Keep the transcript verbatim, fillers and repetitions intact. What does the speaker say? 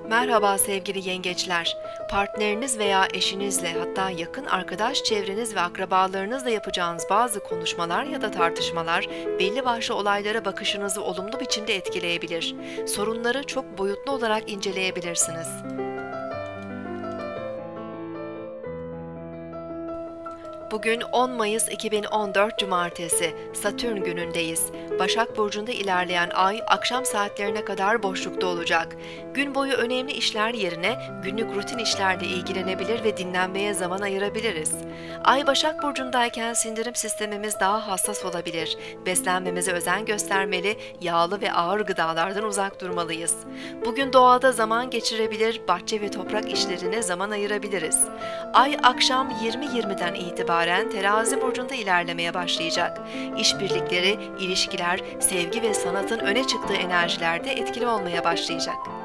Merhaba sevgili yengeçler. Partneriniz veya eşinizle, hatta yakın arkadaş çevreniz ve akrabalarınızla yapacağınız bazı konuşmalar ya da tartışmalar belli başlı olaylara bakışınızı olumlu biçimde etkileyebilir. Sorunları çok boyutlu olarak inceleyebilirsiniz. Bugün on Mayıs iki bin on dört Cumartesi, Satürn günündeyiz. Başak Burcu'nda ilerleyen ay akşam saatlerine kadar boşlukta olacak. Gün boyu önemli işler yerine günlük rutin işlerle ilgilenebilir ve dinlenmeye zaman ayırabiliriz. Ay Başak Burcu'ndayken sindirim sistemimiz daha hassas olabilir. Beslenmemize özen göstermeli, yağlı ve ağır gıdalardan uzak durmalıyız. Bugün doğada zaman geçirebilir, bahçe ve toprak işlerine zaman ayırabiliriz. Ay akşam yirmi yirmiden itibaren Terazi burcunda ilerlemeye başlayacak. İşbirlikleri, ilişkiler, sevgi ve sanatın öne çıktığı enerjilerde etkili olmaya başlayacak.